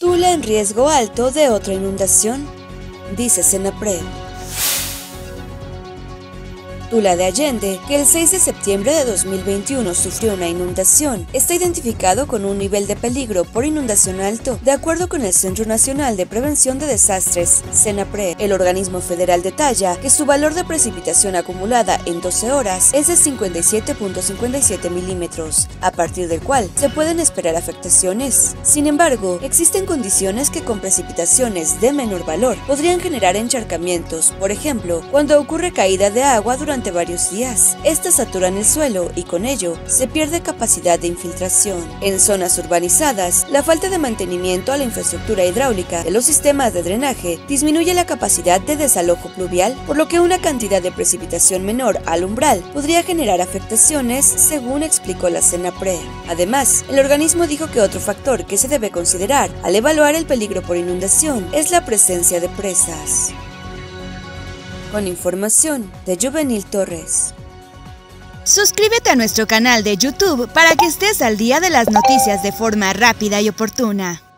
Tula en riesgo alto de otra inundación, dice Senapred. Tula de Allende, que el 6 de septiembre de 2021 sufrió una inundación, está identificado con un nivel de peligro por inundación alto, de acuerdo con el Centro Nacional de Prevención de Desastres, Senapred. El organismo federal detalla que su valor de precipitación acumulada en 12 horas es de 57.57 milímetros, a partir del cual se pueden esperar afectaciones. Sin embargo, existen condiciones que con precipitaciones de menor valor podrían generar encharcamientos, por ejemplo, cuando ocurre caída de agua durante varios días. Estas saturan el suelo y con ello se pierde capacidad de infiltración. En zonas urbanizadas, la falta de mantenimiento a la infraestructura hidráulica de los sistemas de drenaje disminuye la capacidad de desalojo pluvial, por lo que una cantidad de precipitación menor al umbral podría generar afectaciones, según explicó la Senapred. Además, el organismo dijo que otro factor que se debe considerar al evaluar el peligro por inundación es la presencia de presas. Con información de Juvenil Torres. Suscríbete a nuestro canal de YouTube para que estés al día de las noticias de forma rápida y oportuna.